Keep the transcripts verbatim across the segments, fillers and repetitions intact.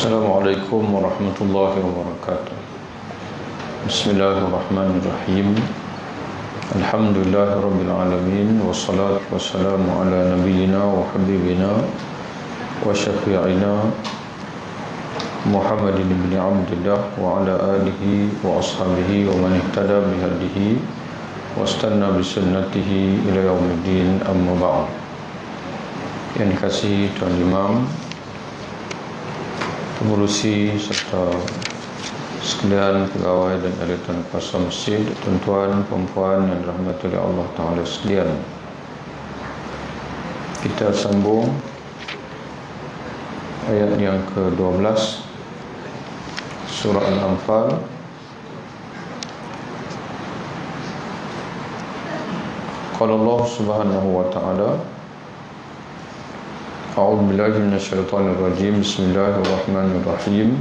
Assalamualaikum warahmatullahi wabarakatuh. Bismillahirrahmanirrahim. Alhamdulillahirabbil alamin wassalatu wassalamu ala nabiyyina wa habibina wa syafi'ina Muhammadin ibn Abdillah wa ala alihi wa ashabihi wa man ihtada bihadihi wastanna bisunnatihi ila yaumiddin, amma ba'd. Yang dikasihi Tuan Imam, pengurusi serta sekalian pegawai dan ahli kuasa masjid, tuan-tuan, puan-puan yang dirahmati oleh Allah Ta'ala sekalian, kita sambung ayat yang ke dua belas surah Al-Anfal. Qala Allah Subhanahu wa ta'ala, A'udzu billahi minasyaitonir rajim. Bismillahirrahmanirrahim.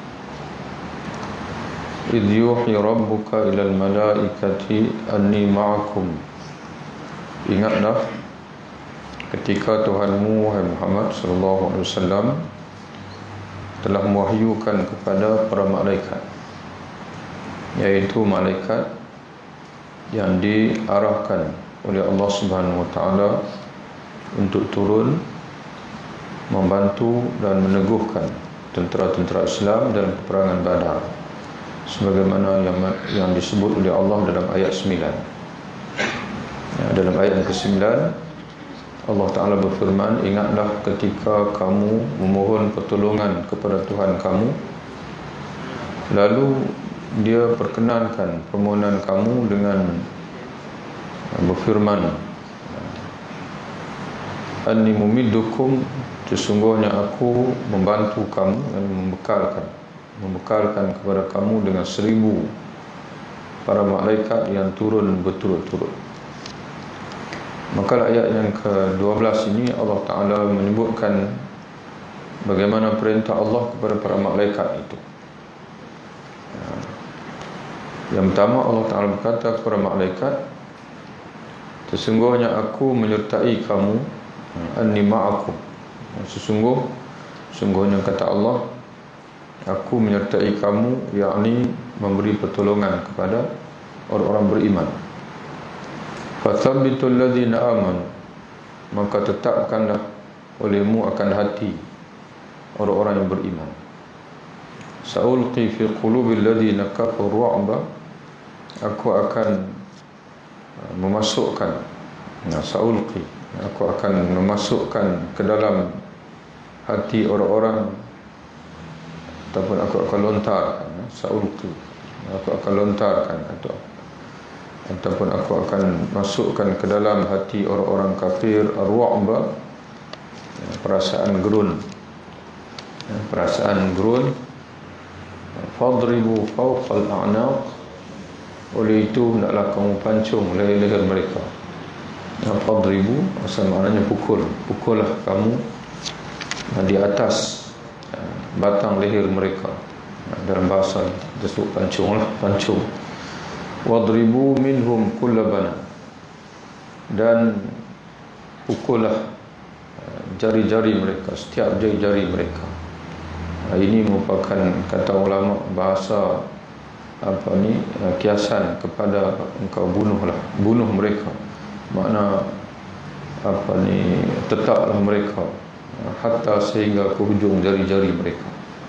Idh yuhi rabbuka ilal malaikati anni ma'akum. Ingatlah ketika Tuhanmu, wahai Muhammad sallallahu alaihi wasallam, telah mewahyukan kepada para malaikat, yaitu malaikat yang diarahkan oleh Allah Subhanahu wa taala untuk turun membantu dan meneguhkan tentera-tentera Islam dalam peperangan Badar, sebagaimana yang yang disebut oleh Allah dalam ayat sembilan. Ya, dalam ayat yang kesembilan Allah Ta'ala berfirman, ingatlah ketika kamu memohon pertolongan kepada Tuhan kamu, lalu Dia perkenankan permohonan kamu dengan berfirman, Anni mumiddukum, sesungguhnya aku membantu kamu dan membekalkan membekalkan kepada kamu dengan seribu para malaikat yang turun berturut-turut. Maka ayat yang ke dua belas ini Allah Ta'ala menyebutkan bagaimana perintah Allah kepada para malaikat itu. Yang pertama, Allah Ta'ala berkata kepada malaikat, sesungguhnya aku menyertai kamu, anni ma'akum. Sesungguh Sungguhnya kata Allah, aku menyertai kamu, yakni memberi pertolongan kepada orang-orang beriman. Fathabbitul ladzina amanu, maka tetapkanlah olehmu akan hati orang-orang yang beriman. Sa'ulqi fi qulubil ladzina kafaru ru'ba, aku akan memasukkan, nah, sa'ulqi, aku akan memasukkan ke dalam hati orang-orang, ataupun aku akan lontarkan, sa'ulqi, aku akan lontarkan, atau ataupun aku akan masukkan ke dalam hati orang-orang kafir ar-ru'ba, perasaan gerun, perasaan gerun. Fadribu fawqal a'naq, oleh itu hendaklah kamu pancung leher-leher mereka. Fadribu asal maknanya pukul, pukullah kamu di atas batang leher mereka. Dalam bahasa disebut pancunglah, pancung. Wadribu minhum kulla banan, dan pukullah jari-jari mereka, setiap jari-jari mereka. Ini merupakan, kata ulama bahasa apa ni, kiasan kepada engkau bunuhlah, bunuh mereka. Makna apa ni, tetaplah mereka hatta sehingga ke hujung jari-jari mereka.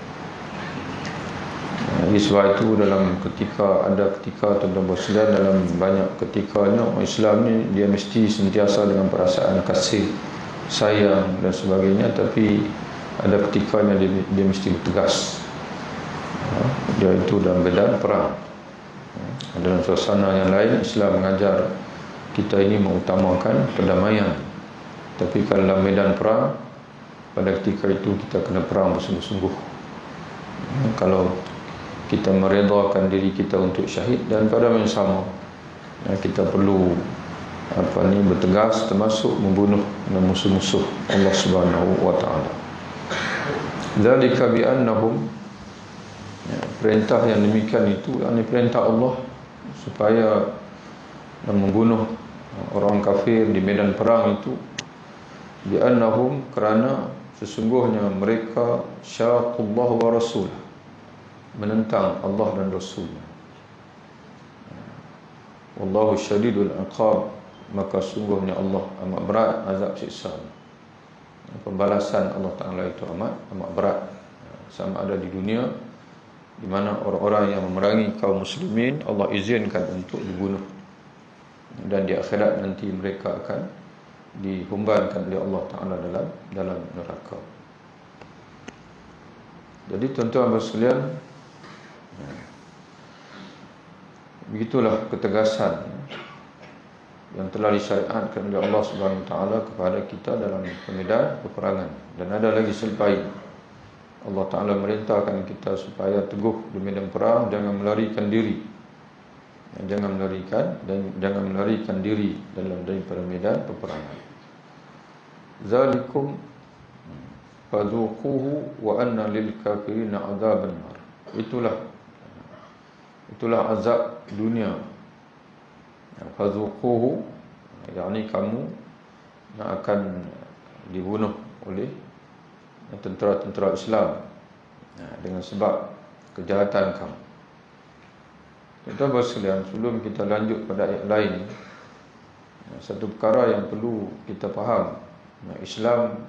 Jadi sebab itu dalam ketika ada ketika tentang berselan, dalam banyak ketikanya orang Islam ni dia mesti sentiasa dengan perasaan kasih, sayang dan sebagainya, tapi ada ketikanya dia, dia mesti bertegas. Dia itu dalam medan perang. Dalam suasana yang lain Islam mengajar kita ini mengutamakan perdamaian, tapi kalau dalam medan perang, pada ketika itu kita kena perang bersungguh-sungguh. Kalau kita meredakan diri kita untuk syahid, dan pada masa yang sama kita perlu apa ni, bertegas, termasuk membunuh musuh-musuh Allah Subhanahu wa taala. Dzalika bi annahum, perintah yang demikian itu, yakni perintah Allah supaya membunuh orang kafir di medan perang itu, bi annahum, kerana sesungguhnya mereka syaqullah wa rasul, menentang Allah dan Rasulnya. Wallahu syadidul iqab, maka sungguhnya Allah amat berat azab siksa. Pembalasan Allah Ta'ala itu amat amat berat, sama ada di dunia di mana orang-orang yang memerangi kaum muslimin Allah izinkan untuk dibunuh, dan di akhirat nanti mereka akan dihumbankan oleh Allah Ta'ala dalam dalam neraka. Jadi tuan-tuan dan sekalian, begitulah ketegasan yang telah disyariatkan oleh Allah Subhanahu Wa Taala kepada kita dalam medan peperangan. Dan ada lagi selepas Allah Ta'ala merintahkan kita supaya teguh di medan perang, jangan melarikan diri, jangan melarikan dan jangan melarikan diri dalam daripada medan peperangan. Zalikum fadhuquhu wa anna lil kafirin adzaban nar. Itulah itulah azab dunia. Fadhuquhu, yakni kamu yang akan dibunuh oleh tentera-tentera Islam dengan sebab kejahatan kamu. Tuan-tuan sekalian, sebelum kita lanjut pada ayat lain, satu perkara yang perlu kita faham, Islam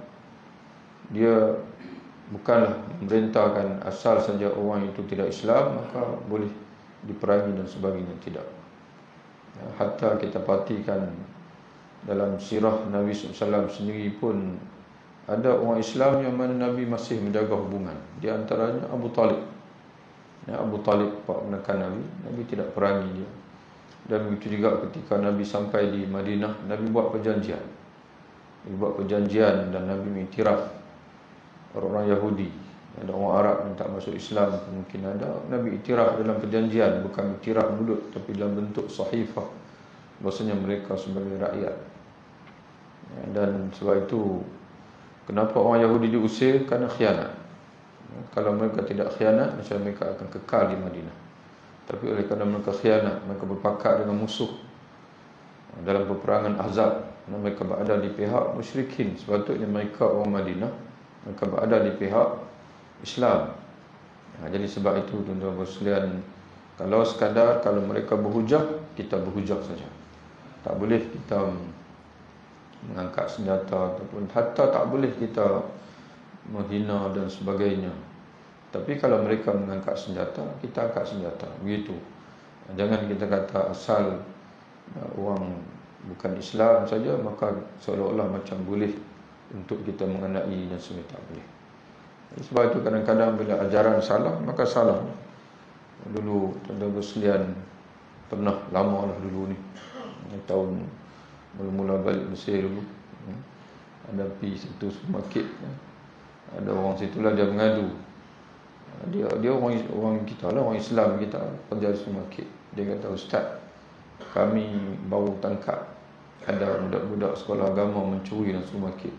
dia bukanlah memerintahkan asal saja orang itu tidak Islam maka boleh diperangi dan sebagainya, tidak. Hatta kita perhatikan dalam sirah Nabi sallallahu alaihi wasallam sendiri pun ada orang Islam yang mana Nabi masih menjaga hubungan. Di antaranya Abu Talib. Ya, Abu Talib menekan Nabi, Nabi tidak perangi dia. Dan begitu juga ketika Nabi sampai di Madinah, Nabi buat perjanjian. Nabi buat perjanjian dan Nabi mengiktiraf orang-orang Yahudi. Ada orang Arab yang tak masuk Islam, mungkin ada. Nabi iktiraf dalam perjanjian, bukan iktiraf mulut, tapi dalam bentuk sahifah, bahasanya mereka sebagai rakyat. Ya, dan sebab itu, kenapa orang Yahudi diusir? Kerana khianat. Ya, kalau mereka tidak khianat, macam mereka akan kekal di Madinah. Tapi oleh kerana mereka khianat, mereka berpakat dengan musuh dalam peperangan Ahzab, mereka berada di pihak musyrikin. Sepatutnya mereka orang Madinah, mereka berada di pihak Islam. Ha, jadi sebab itu tuan-tuan sekalian, kalau sekadar kalau mereka berhujah, kita berhujah saja. Tak boleh kita mengangkat senjata, ataupun hatta tak boleh kita menghina dan sebagainya. Tapi kalau mereka mengangkat senjata, kita angkat senjata. Begitu. Jangan kita kata asal orang bukan Islam saja maka seolah-olah macam boleh untuk kita mengenai dan sebagainya, tak boleh. Sebab itu kadang-kadang bila ajaran salah, maka salah. Dulu tuan-tuan sekalian, pernah lama lah dulu ni, tahun mula-mula balik Mesir dulu, ada pergi satu supermarket, ada orang situlah dia mengadu. Dia dia orang orang kita lah, orang Islam kita, kerja di supermarket. Dia kata, "Ustaz, kami baru tangkap ada budak-budak sekolah agama mencuri dalam supermarket."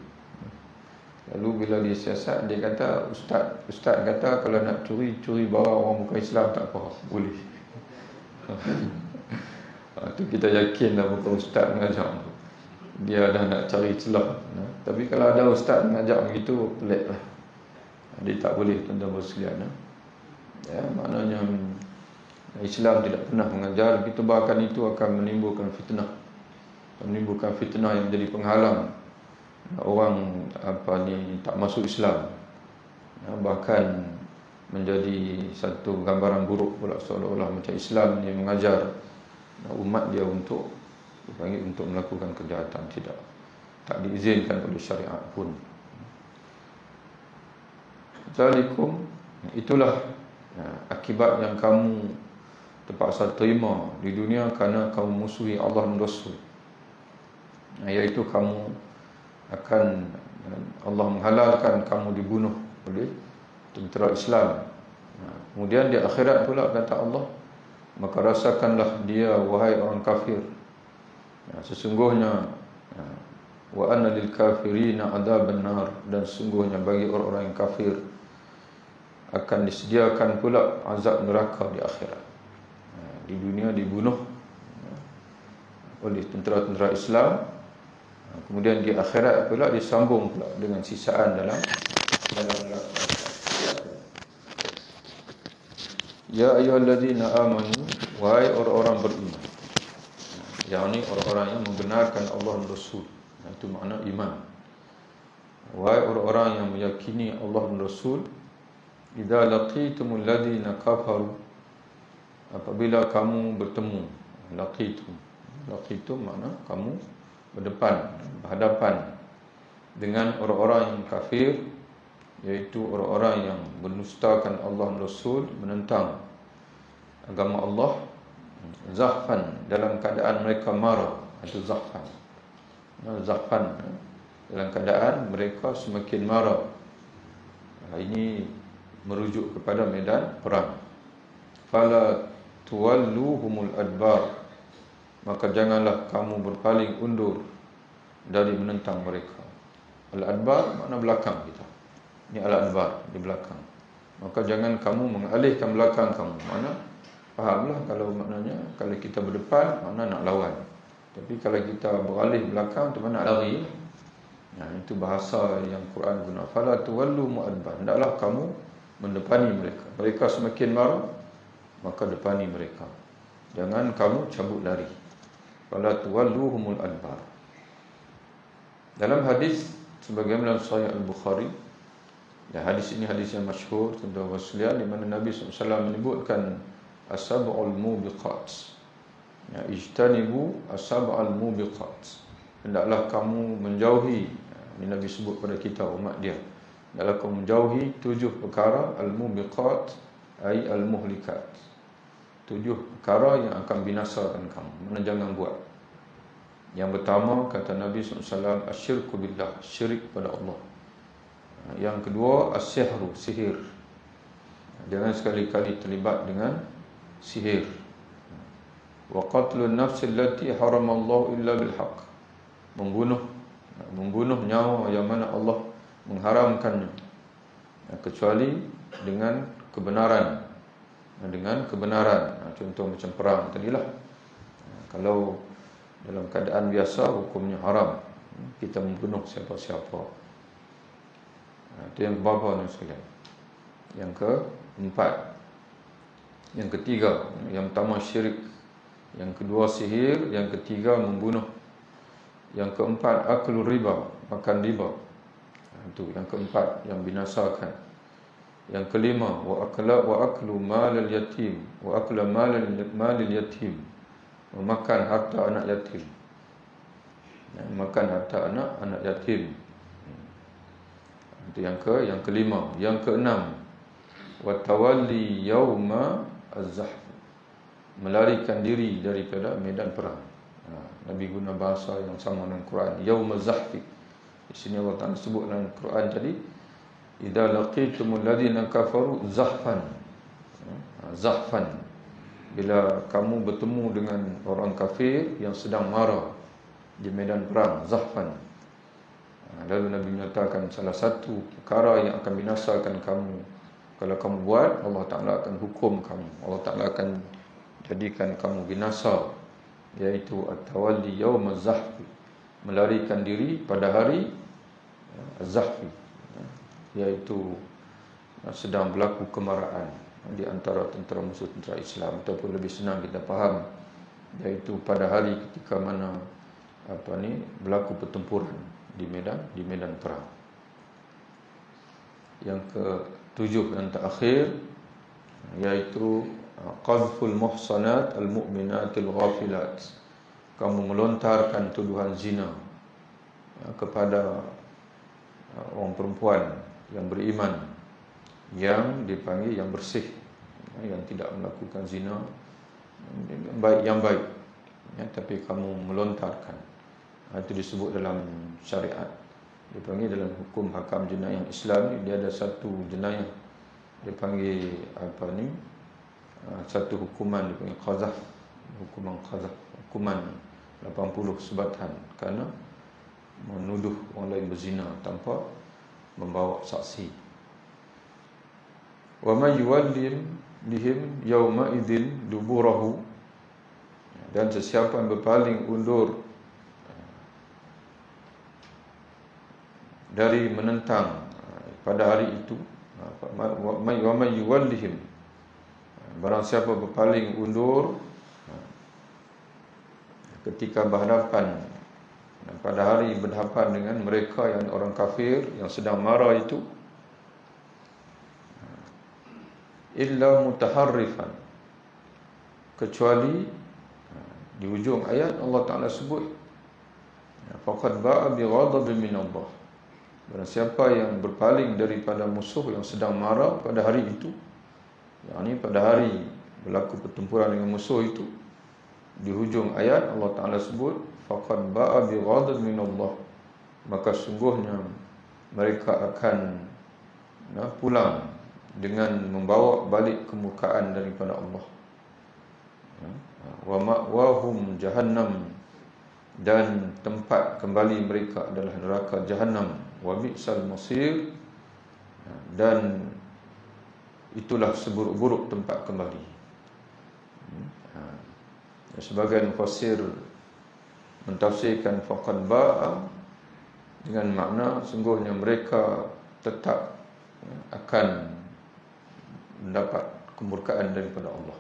Lalu bila dia siasat, dia kata, Ustaz, Ustaz kata kalau nak curi, curi barang orang bukan Islam tak apa, boleh. Itu kita yakin dah bukan Ustaz mengajar. Dia dah nak cari celah. Tapi kalau ada Ustaz mengajar begitu, pelik lah. Dia tak boleh, tuan-tuan sekalian. Ya, maknanya Islam tidak pernah mengajar begitu, bahkan itu akan menimbulkan fitnah. Menimbulkan fitnah yang menjadi penghalang orang apa ni tak masuk Islam, ya, bahkan menjadi satu gambaran buruk pula, seolah-olah macam Islam ni mengajar umat dia untuk dipanggil untuk melakukan kejahatan. Tidak, tak diizinkan oleh syariat pun. Zalikum, itulah ya, akibat yang kamu terpaksa terima di dunia kerana kamu musuhi Allah dan Rasul, iaitu kamu akan Allah menghalalkan kamu dibunuh oleh tentera Islam. Kemudian di akhirat pula kata Allah, maka rasakanlah dia wahai orang kafir, sesungguhnya wa anna lil kafirina adzaban nar, dan sesungguhnya bagi orang-orang yang kafir akan disediakan pula azab neraka di akhirat. Di dunia dibunuh oleh tentera-tentera Islam, Kemudian di akhirat pula disambung pula dengan sisaan dalam dalam Ya ayyuhalladzina amanu, wahai orang-orang beriman. Yang ini orang-orang yang membenarkan Allah dan Rasul. Itu makna iman. Wahai orang-orang yang meyakini Allah dan Rasul, idza laqitumul ladzina kafaru, apabila kamu bertemu, laqitum. Laqitum makna kamu berdepan, berhadapan dengan orang-orang yang kafir, yaitu orang-orang yang mendustakan Allah dan Rasul, menentang agama Allah, zahfan, dalam keadaan mereka marah. Itu zahfan. Zahfan, dalam keadaan mereka semakin marah. Ini merujuk kepada medan perang. Fala tuwalluhumul adbar, maka janganlah kamu berpaling undur dari menentang mereka. Al-adbar makna belakang kita. Ini al-adbar, di belakang. Maka jangan kamu mengalihkan belakang kamu. Mana? Fahamlah kalau maknanya, kalau kita berdepan, makna nak lawan. Tapi kalau kita beralih belakang, itu mana lari. Nah, itu bahasa yang Quran guna. Fala tuwallu mu'adbar. Hendaklah kamu mendepani mereka. Mereka semakin marah, maka depani mereka. Jangan kamu cabut lari. Fala tuwalluhumul adbar. Dalam hadis sebagaimana Sahih Al-Bukhari, ya, hadis ini hadis yang masyhur tentang Rasulullah, di mana Nabi sallallahu alaihi wasallam menyebutkan as-sab'ul mubiqat. Ya, ijtanibu as-sab'al mubiqat. Hendaklah kamu menjauhi, ini Nabi sebut pada kita umat dia. Hendaklah kamu menjauhi tujuh perkara al-mubiqat, ai al-muhlikat. Tujuh perkara yang akan binasakan kamu. Mana jangan buat. Yang pertama kata Nabi sallallahu alaihi wasallam, asyirku billah, syirik pada Allah. Yang kedua, as-sihru, sihir. Jangan sekali-kali terlibat dengan sihir. Wa qatlun nafsi allati haramallahu illa bil haqq. Membunuh membunuh nyawa yang mana Allah mengharamkannya kecuali dengan kebenaran. Dengan kebenaran. Contoh macam perang tadilah. Kalau dalam keadaan biasa hukumnya haram kita membunuh siapa-siapa. Itu yang keberapa sekalian. Yang keempat. Yang ketiga, yang pertama syirik. Yang kedua sihir. Yang ketiga membunuh. Yang keempat aklu riba, makan riba. Itu yang keempat yang binasakan. Yang kelima wa akla wa aklu malal yatim, wa akla malal malil yatim. Memakan harta anak yatim. Makan harta anak anak yatim. Itu yang ke yang kelima. Yang keenam, wa tawalli yauma az-zahf, melarikan diri daripada medan perang. Nabi guna bahasa yang sama dengan Quran, yauma az-zahf. Di sini Allah Taala sebut dalam Quran tadi, idza laqitumul ladzina kafaru zahfan. Zahfan, bila kamu bertemu dengan orang kafir yang sedang marah di medan perang, zahfan. Lalu Nabi menyatakan salah satu perkara yang akan binasakan kamu, kalau kamu buat, Allah Ta'ala akan hukum kamu, Allah Ta'ala akan jadikan kamu binasa, iaitu at-tawalli yawm az-zahfi, melarikan diri pada hari az-zahfi, iaitu sedang berlaku kemarahan di antara tentera musuh tentera Islam, ataupun lebih senang kita faham, iaitu pada hari ketika mana apa ni berlaku pertempuran di medan di medan perang. Yang ketujuh dan terakhir, yaitu qadhful muhsanat al-mu'minatil ghafilat. Kamu melontarkan tuduhan zina kepada orang perempuan yang beriman, yang dipanggil yang bersih, yang tidak melakukan zina, yang baik yang baik, ya, tapi kamu melontarkan. Itu disebut dalam syariat, dipanggil dalam hukum hakam jenayah Islam ni, dia ada satu jenayah dipanggil apa ni, satu hukuman dipanggil qazaf, hukuman qazaf, hukuman lapan puluh sebatan kerana menuduh orang lain berzina tanpa membawa saksi. Wa may yuwallim bihim yawma idzin duburahu, dan sesiapa yang berpaling undur dari menentang pada hari itu. Wa may yuwallihim, barang siapa berpaling undur ketika berhadapan pada hari berhadapan dengan mereka yang orang kafir yang sedang marah itu, illa mutaharrifan, kecuali di hujung ayat Allah Ta'ala sebut faqad ba'a bi ghadabin min Allah, barang siapa yang berpaling daripada musuh yang sedang marah pada hari itu, yakni pada hari berlaku pertempuran dengan musuh itu, di hujung ayat Allah Ta'ala sebut faqad ba'a bi ghadabin min Allah, maka sungguhnya mereka akan nah, pulang dengan membawa balik kemurkaan daripada Allah. Wa ma'wahum jahannam, dan tempat kembali mereka adalah neraka jahannam. Wa bi'sal masir, dan itulah seburuk-buruk tempat kembali. Sebagian mufassir mentafsirkan faqad ba'a dengan makna sungguhnya mereka tetap akan mendapat kemurkaan daripada Allah.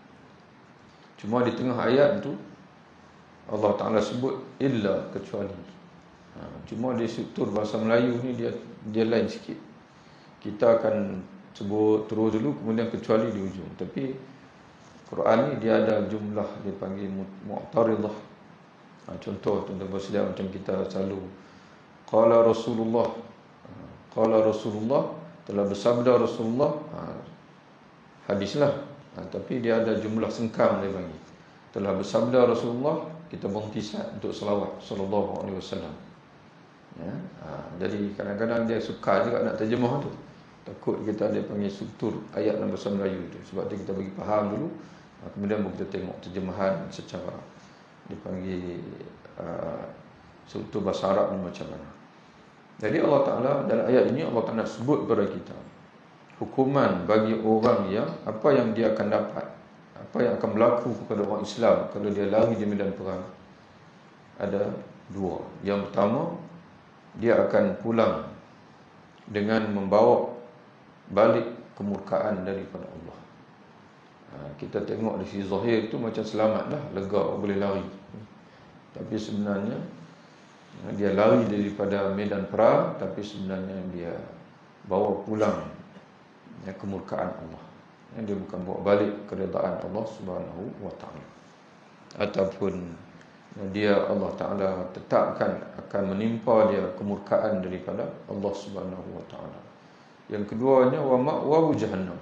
Cuma di tengah ayat itu Allah Ta'ala sebut illa, kecuali. ha, Cuma di struktur bahasa Melayu ni dia dia lain sikit. Kita akan sebut terus dulu, kemudian kecuali di ujung. Tapi Quran ni dia ada jumlah, dia panggil mu'taridah. ha, Contoh tuan-tuan bersedia macam kita selalu qala Rasulullah, ha, qala Rasulullah, telah bersabda Rasulullah, ha, hadislah. ha, Tapi dia ada jumlah sengkang dia panggil. Telah bersabda Rasulullah, kita berhenti untuk selawat sallallahu alaihi wasallam. Ya, ha, jadi kadang-kadang dia suka juga nak terjemah tu. Takut kita dia panggil struktur ayat dalam bahasa Melayu tu. Sebab tu kita bagi faham dulu, ha, kemudian baru kita tengok terjemahan secara dipanggil uh, struktur bahasa Arab ni macam mana. Jadi Allah Ta'ala dalam ayat ini Allah Ta'ala sebut kepada kita hukuman bagi orang yang apa yang dia akan dapat, apa yang akan berlaku kepada orang Islam kalau dia lari di medan perang. Ada dua. Yang pertama, dia akan pulang dengan membawa balik kemurkaan daripada Allah. ha, Kita tengok di sisi zahir tu macam selamat dah, lega, boleh lari. Tapi sebenarnya dia lari daripada medan perang, tapi sebenarnya dia bawa pulang ya, kemurkaan Allah. Dia bukan bawa balik keredaan Allah Subhanahu wa Ta'ala. Ataupun dia Allah Ta'ala tetapkan akan menimpa dia kemurkaan daripada Allah Subhanahu wa Ta'ala. Yang keduanya wa ma'wahu jahannam,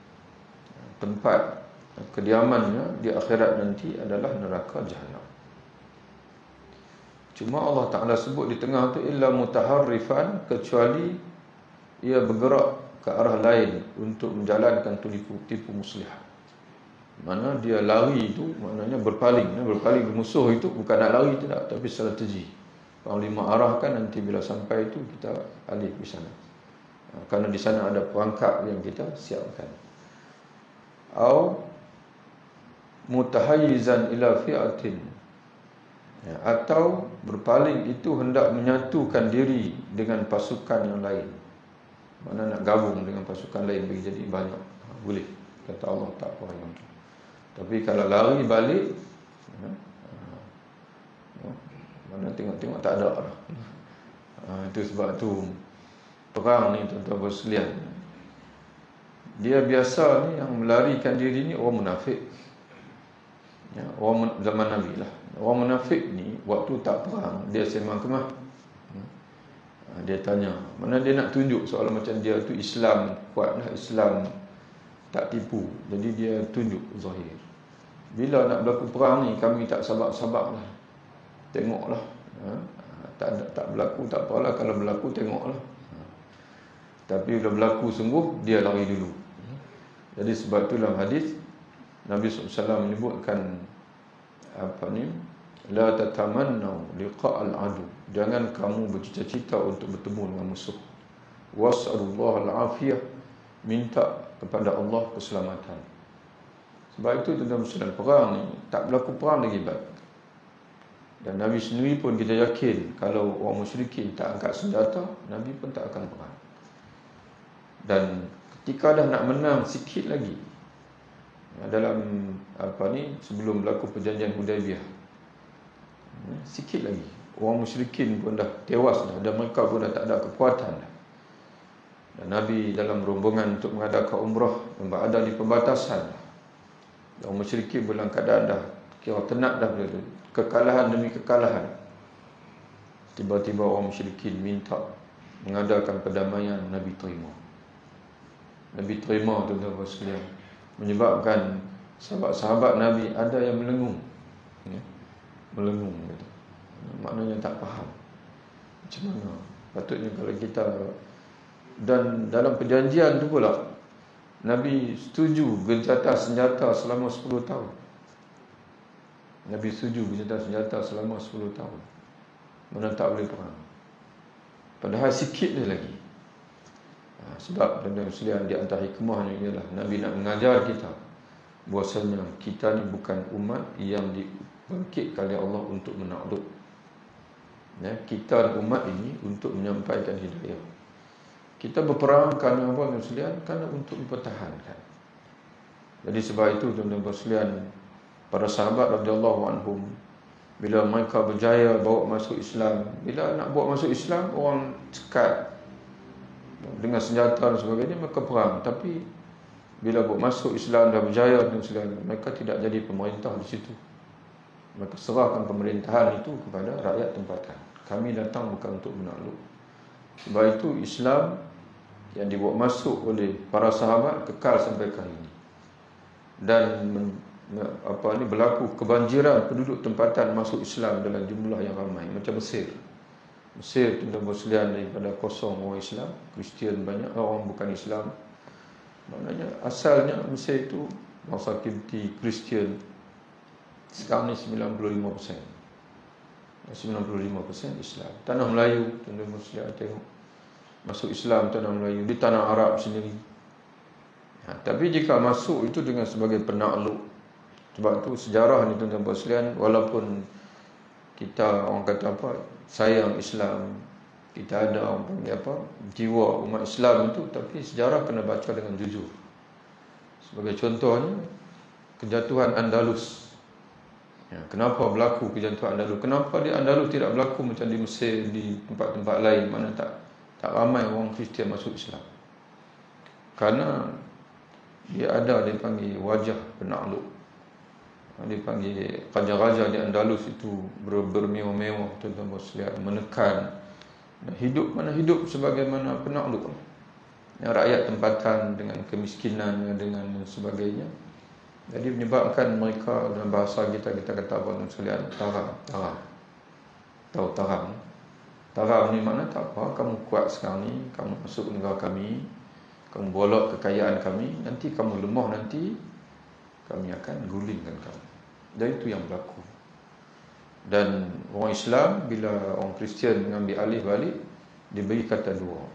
tempat kediamannya di akhirat nanti adalah neraka jahannam. Cuma Allah Ta'ala sebut di tengah tu illa mutaharrifan, kecuali ia bergerak ke arah lain untuk menjalankan tipu, tipu muslihat. Mana dia lari itu maknanya berpaling. Berpaling ke musuh itu bukan nak lari tidak, tapi strategi. Panglima arahkan nanti bila sampai itu kita alih di sana. Kerana di sana ada perangkap yang kita siapkan. Au mutahayyizan ila fi'atin, ya, atau berpaling itu hendak menyatukan diri dengan pasukan yang lain. Mana nak gabung dengan pasukan lain bagi jadi banyak, boleh. Kata Allah tak apa yang tu. Tapi kalau lari balik, ya, ya, mana tengok-tengok tak ada lah. Ha, itu sebab tu perang ni tuan-tuan bersekalian, dia biasa ni yang melarikan diri ni orang munafik. Ya, orang zaman Nabi lah. Orang munafik ni waktu tak perang dia sembang kemah. Dia tanya, mana dia nak tunjuk soal macam dia tu Islam kuat lah, Islam tak tipu. Jadi dia tunjuk zahir. Bila nak berlaku perang ni kami tak sabar-sabar lah, tengoklah. ha? tak, tak berlaku tak apalah, kalau berlaku tengoklah. ha. Tapi bila berlaku sungguh dia lari dulu. Jadi sebab tu dalam hadis Nabi sallallahu alaihi wasallam menyebutkan apa ni, la tatamannu liqa'al adu, jangan kamu bercita-cita untuk bertemu dengan musuh. Was'alullah al-afiyah, minta kepada Allah keselamatan. Sebab itu tuan-tuan sekalian, perang ni tak berlaku perang lagi baik. Dan Nabi sendiri pun kita yakin kalau orang musyrikin tak angkat senjata, Nabi pun tak akan perang. Dan ketika dah nak menang sikit lagi, dalam apa ni, sebelum berlaku perjanjian Hudaibiyah, sikit lagi orang musyrikin pun dah tewas dah, dan mereka pun dah tak ada kekuatan dah. Dan Nabi dalam rombongan untuk mengadakan umrah berada di perbatasan dah. Dan orang musyrikin dalam keadaan dah kira tenat dah, kekalahan demi kekalahan. Tiba-tiba orang musyrikin minta mengadakan perdamaian, Nabi terima. Nabi terima, tuan-tuan sekalian, menyebabkan sahabat-sahabat Nabi ada yang melengung, ya, melengung gitu. Maknanya tak faham macam mana patutnya kalau kita. Dan dalam perjanjian tu pula Nabi setuju gencatan senjata selama sepuluh tahun. Nabi setuju gencatan senjata selama sepuluh tahun. Mana tak boleh perang. Padahal sikit dia lagi. Ha, sebab tuan-tuan sekalian, di antara hikmahnya ialah Nabi nak mengajar kita bahwasanya kita ni bukan umat yang dibangkitkan oleh Allah untuk menakluk. Ya, kita umat ini untuk menyampaikan hidayah. Kita berperang kerana apa, tuan-tuan sekalian? Kerana untuk mempertahankan. Jadi sebab itu, tuan-tuan sekalian, para sahabat radhiyallahu anhum, bila mereka berjaya bawa masuk Islam, bila nak bawa masuk Islam, orang cekat dengan senjata dan sebagainya, mereka perang. Tapi bila bawa masuk Islam dah berjaya, tuan-tuan sekalian, mereka tidak jadi pemerintah di situ. Mereka serahkan pemerintahan itu kepada rakyat tempatan. Kami datang bukan untuk menakluk. Sebab itu Islam yang dibawa masuk oleh para sahabat kekal sampai kali ini. Dan men, apa ni, berlaku kebanjiran penduduk tempatan masuk Islam dalam jumlah yang ramai, macam Mesir. Mesir tu dah berselian daripada kosong orang Islam, Kristian banyak, orang bukan Islam. Maknanya asalnya Mesir itu bangsa Kipti, Kristian. Sekarang ni sembilan puluh lima peratus. sembilan puluh lima peratus Islam. Tanah Melayu, tuan-tuan sekalian tengok, masuk Islam tanah Melayu, di tanah Arab sendiri. Ha, tapi jika masuk itu dengan sebagai penakluk, sebab tu sejarah ni tuan-tuan sekalian, walaupun kita orang kata apa, sayang Islam, kita ada orang panggil apa, jiwa umat Islam itu, tapi sejarah kena baca dengan jujur. Sebagai contohnya, kejatuhan Andalus. Ya, kenapa berlaku kejatuhan Andalus? Kenapa di Andalus tidak berlaku macam di Mesir, di tempat-tempat lain mana tak tak ramai orang Kristian masuk Islam? Kerana dia ada, dia panggil wajah penakluk. Dia panggil raja-raja di Andalus itu ber, bermewah-mewah, tuan-tuan sekalian, menekan hidup, mana hidup sebagaimana penakluk. Yang rakyat tempatan dengan kemiskinan, dengan sebagainya. Jadi menyebabkan mereka, dalam bahasa kita, kita kata apa tuan sekalian, taram, taram. Tahu taram? Taram ni makna tak apa, kamu kuat sekarang ni, kamu masuk negara kami, kamu bolok kekayaan kami, nanti kamu lemah, nanti kami akan gulingkan kamu. Dan itu yang berlaku. Dan orang Islam, bila orang Kristian mengambil alih balik, diberi kata dua.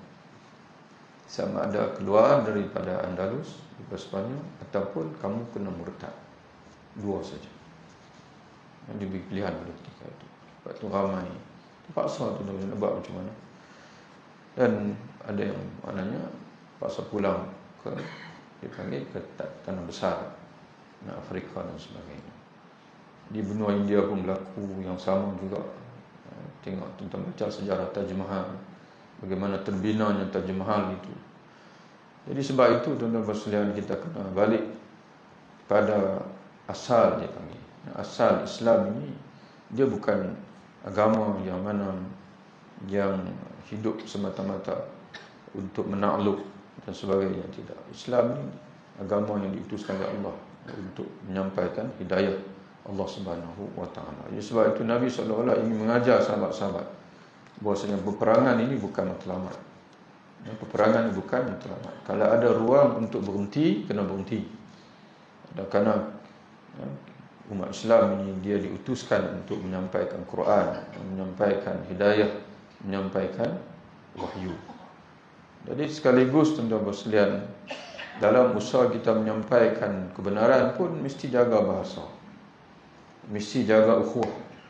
Sama ada keluar daripada Andalus, daripada Sepanyol, ataupun kamu kena murtad. Dua saja. Yang diberi pilihan pada ketika itu. Sebab itu ramai terpaksa tu nak buat macam mana. Dan ada yang maknanya paksa pulang ke, dipanggil ke tanah besar, nak Afrika dan sebagainya. Di benua India pun berlaku yang sama juga. Tengok tentang baca sejarah Taj Mahal, bagaimana terbinanya Taj Mahal itu. Jadi sebab itu tuan-tuan sekalian, kita kena balik pada asal dia panggil. Asal Islam ini, dia bukan agama yang mana yang hidup semata-mata untuk menakluk dan sebagainya. Tidak. Islam ini agama yang diutuskan oleh Allah untuk menyampaikan hidayah Allah Subhanahu wa taala. Jadi sebab itu Nabi sallallahu alaihi wasallam ingin mengajar sahabat-sahabat bahwasanya peperangan ini bukan matlamat. Ya, peperangan ini bukan matlamat. Kalau ada ruang untuk berhenti, kena berhenti. Dan kerana ya, umat Islam ini dia diutuskan untuk menyampaikan Quran, menyampaikan hidayah, menyampaikan wahyu. Jadi sekaligus tuan-tuan sekalian, dalam usaha kita menyampaikan kebenaran pun mesti jaga bahasa, mesti jaga ukhuwah.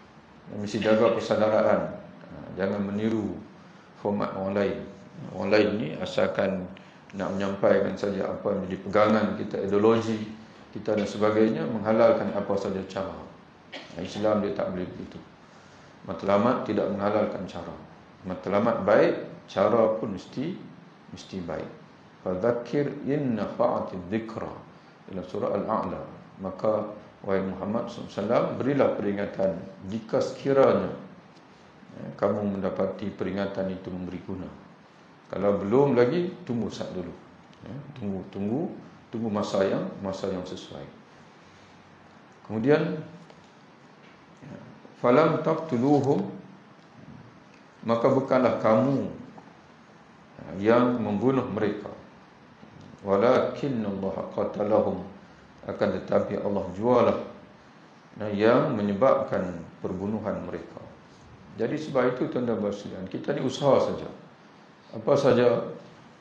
mesti jaga persaudaraan. Ha, jangan meniru format orang lain. Orang lain ni asalkan nak menyampaikan saja apa yang menjadi pegangan kita, ideologi kita dan sebagainya, menghalalkan apa saja cara. Islam dia tak boleh begitu. Matlamat tidak menghalalkan cara. Matlamat baik, cara pun mesti mesti baik. Fadzakir in nafa'atidz dzikra, dalam surah Al-A'la. Maka wahai Muhammad sallallahu alaihi wasallam, berilah peringatan jika sekiranya ya, kamu mendapati peringatan itu memberi guna. Kalau belum lagi, tunggu sat dulu. Ya, tunggu, tunggu, tunggu masa yang masa yang sesuai. Kemudian, ya, falam taqtuluhum, maka bukanlah kamu ya, yang membunuh mereka. Walakin Allah qatalahum, akan tetapi Allah jualah ya, yang menyebabkan perbunuhan mereka. Jadi sebab itu tuan-tuan dan sekalian, kita ni usaha saja. Apa saja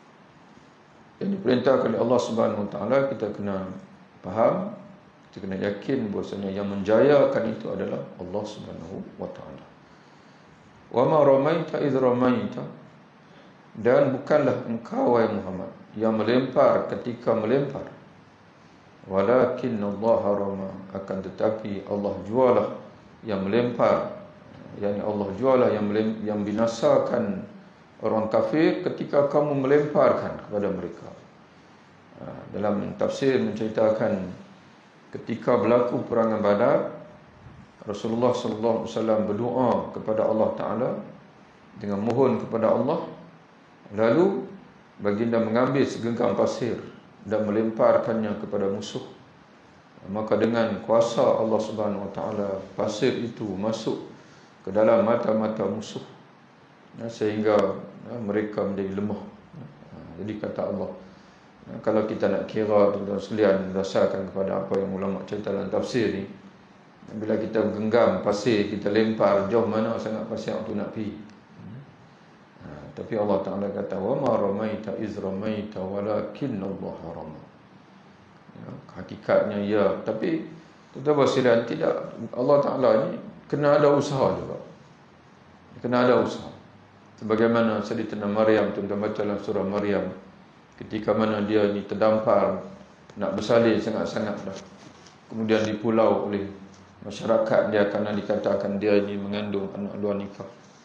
yang diperintahkan oleh Allah Subhanahu Wa Taala, kita kena faham, kita kena yakin bahwasanya yang menjayakan itu adalah Allah Subhanahu Wa Taala. Wa ma ramaita idh ramaita, dan bukanlah engkau wahai Muhammad yang melempar ketika melempar. Walakin Allah rama, akan tetapi Allah jualah yang melempar, yakni Allah jualah yang melem, yang binasakan orang kafir ketika kamu melemparkan kepada mereka. Dalam tafsir menceritakan ketika berlaku perangan Badar, Rasulullah sallallahu alaihi wasallam berdoa kepada Allah Taala dengan mohon kepada Allah, lalu baginda mengambil segenggam pasir dan melemparkannya kepada musuh. Maka dengan kuasa Allah Subhanahu Wa Taala, pasir itu masuk ke dalam mata-mata musuh, ya, sehingga ya, mereka menjadi lemah. Jadi kata Allah, ya, kalau kita nak kira tuan-tuan sekalian, berdasarkan kepada apa yang ulama cerita dalam tafsir ni, bila kita genggam pasir, kita lempar, jauh mana sangat pasir itu nak pergi. Ha, tapi Allah Ta'ala kata, wa ma ramaita iz ramaita walakin Allah rama. Ya, hakikatnya ya, tapi tuan-tuan sekalian, tidak, Allah Ta'ala ni kena ada usaha juga. Kena ada usaha. Sebagaimana Sayyidatina Maryam, tuan-tuan baca dalam surah Maryam, ketika mana dia ni terdampar, nak bersalin sangat-sangat dah. Kemudian dipulau oleh masyarakat dia kerana dikatakan dia ini mengandung anak luar nikah.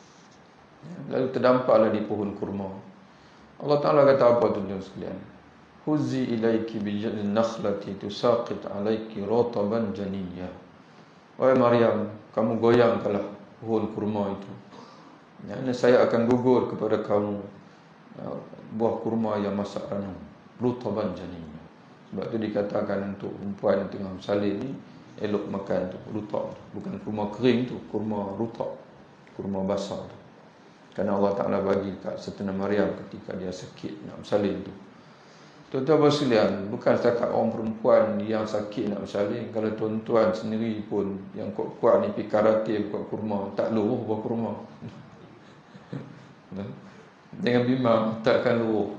Lalu terdamparlah di pohon kurma. Allah Ta'ala kata apa tuan-tuan sekalian? Huzi ilaiki bijadin nakhlati tusaqit alaiki rotaban janiyah. Wahai Maryam, kamu goyangkanlah pohon kurma itu. Ya, saya akan gugur kepada kamu ya, buah kurma yang masak ranum, rutaban janiyah. Sebab itu dikatakan untuk perempuan yang tengah bersalin ni, elok makan tu rutab, bukan kurma kering tu, kurma rutab, kurma basah tu. Kerana Allah Ta'ala bagi kat Sayyidatina Maryam ketika dia sakit nak bersalin tu. Tuan-tuan bersekalian, bukan setakat orang perempuan yang sakit nak bersalin. Kalau tuan-tuan sendiri pun yang kuat-kuat ni pergi karate buat kurma, tak luruh buah kurma. Dengan bimbang takkan luruh.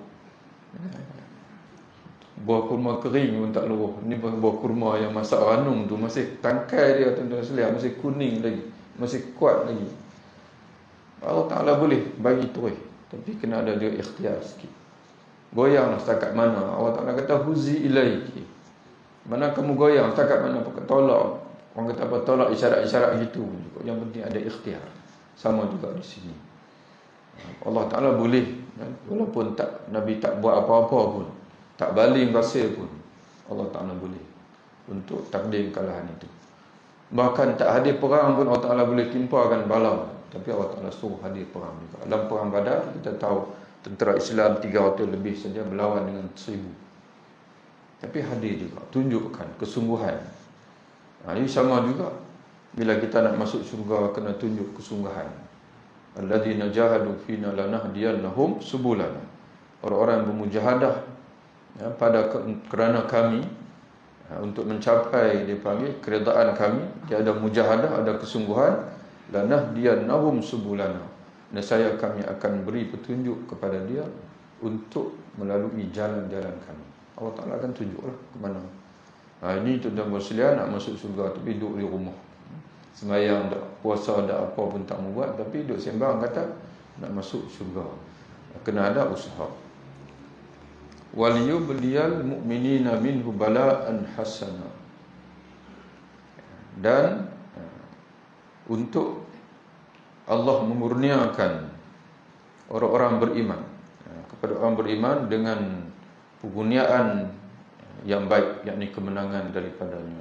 Buah kurma kering pun tak luruh. Ni buah kurma yang masak ranum tu, masih tangkai dia tuan-tuan sekalian, masih kuning lagi, masih kuat lagi. Allah Ta'ala boleh bagi terus, tapi kena ada dia ikhtiar sikit. Goyanglah setakat mana. Allah Ta'ala kata huzi ilaiki, mana kamu goyang setakat mana, tolak. Orang kata apa, tolak isyarat-isyarat gitu. Yang penting ada ikhtiar. Sama juga di sini. Allah Ta'ala boleh, walaupun tak, Nabi tak buat apa-apa pun, tak baling pasir pun, Allah Ta'ala boleh untuk takdir kekalahan itu. Bahkan tak hadir perang pun Allah Ta'ala boleh timpakan bala. Tapi Allah Ta'ala suruh hadir perang juga. Dalam perang Badar kita tahu tentera Islam tiga ratus lebih saja berlawan dengan seribu. Tapi hadir juga, tunjukkan kesungguhan. Nah, ini sama juga. Bila kita nak masuk syurga, kena tunjuk kesungguhan. Alladzina jahadu fina lanahdiyannahum subulana. Orang-orang yang bermujahadah ya, pada kerana kami ya, untuk mencapai dia panggil keredaan kami, dia ada mujahadah, ada kesungguhan, lanahdiyannahum subulana. Dan saya kami akan beri petunjuk kepada dia untuk melalui jalan-jalan kami. Allah Ta'ala akan tunjuklah ke mana. Ha, ini tuan-tuan bersekalian nak masuk surga tapi duduk di rumah. sembahyang dak, puasa dak, apa pun tak mau buat, tapi duk sembang kata nak masuk syurga. Kena ada usaha. Wal yubliyal mu'minina minhu bala'an hasana. Dan untuk Allah memurniakan orang-orang beriman, kepada orang beriman dengan pengurniaan yang baik, yakni kemenangan daripadanya.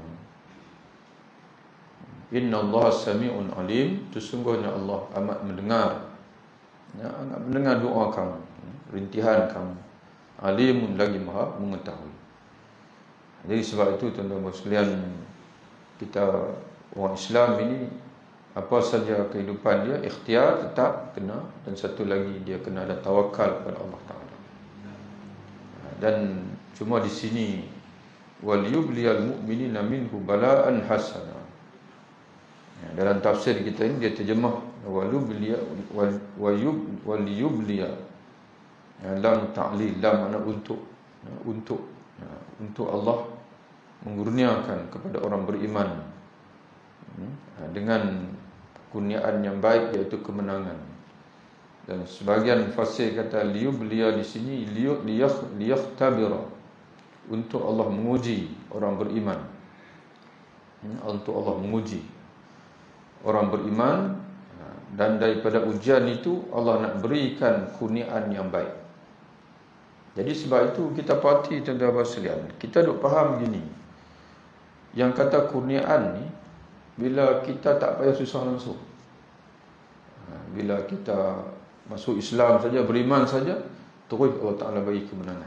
Inna Allah sami'un alim, sesungguhnya Allah amat mendengar, ya, amat mendengar doa kamu, rintihan kamu. Alimun, lagi maha mengetahui. Jadi sebab itu tuan-tuan sekalian, kita orang Islam ini apa saja kehidupan dia, ikhtiar tetap kena, dan satu lagi dia kena ada tawakal kepada Allah Taala. Dan cuma di sini wal yubliyal mu'minina minhu bala'an hasana. Ya, dalam tafsir kita ini dia terjemah wal yubliya wal yub wal yubliya. Ya, lam ta'lil, lam makna untuk, ya, untuk ya, untuk Allah mengurniakan kepada orang beriman, ya, dengan kurniaan yang baik, iaitu kemenangan. Dan sebahagian fasir kata liyubliya di sini liyahtabira, untuk Allah menguji orang beriman, ya, untuk Allah menguji orang beriman, ya, dan daripada ujian itu Allah nak berikan kurniaan yang baik. Jadi sebab itu kita parti tuan-tuan sekalian, kita duk faham gini, yang kata kurniaan ni bila kita tak payah susah langsung. Bila kita masuk Islam saja, beriman saja, terus Allah Ta'ala bagi kemenangan.